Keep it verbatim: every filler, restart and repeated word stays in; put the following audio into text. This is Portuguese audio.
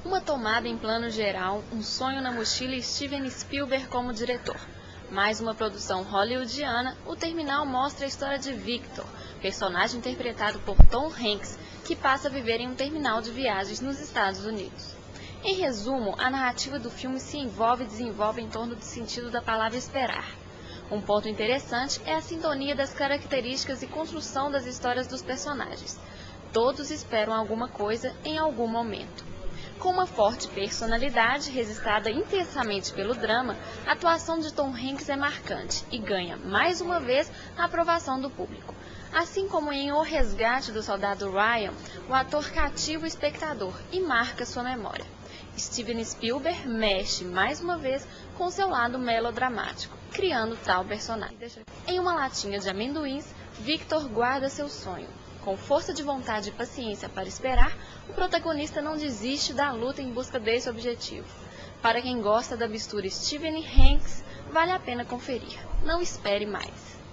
Uma tomada em plano geral, um sonho na mochila e Steven Spielberg como diretor. Mais uma produção hollywoodiana, O Terminal mostra a história de Victor, personagem interpretado por Tom Hanks, que passa a viver em um terminal de viagens nos Estados Unidos. Em resumo, a narrativa do filme se envolve e desenvolve em torno do sentido da palavra esperar. Um ponto interessante é a sintonia das características e construção das histórias dos personagens. Todos esperam alguma coisa em algum momento. Com uma forte personalidade, registrada intensamente pelo drama, a atuação de Tom Hanks é marcante e ganha, mais uma vez, a aprovação do público. Assim como em O Resgate do Soldado Ryan, o ator cativa o espectador e marca sua memória. Steven Spielberg mexe, mais uma vez, com seu lado melodramático, criando tal personagem. Em uma latinha de amendoins, Victor guarda seu sonho. Com força de vontade e paciência para esperar, o protagonista não desiste da luta em busca desse objetivo. Para quem gosta da mistura Steven e Hanks, vale a pena conferir. Não espere mais.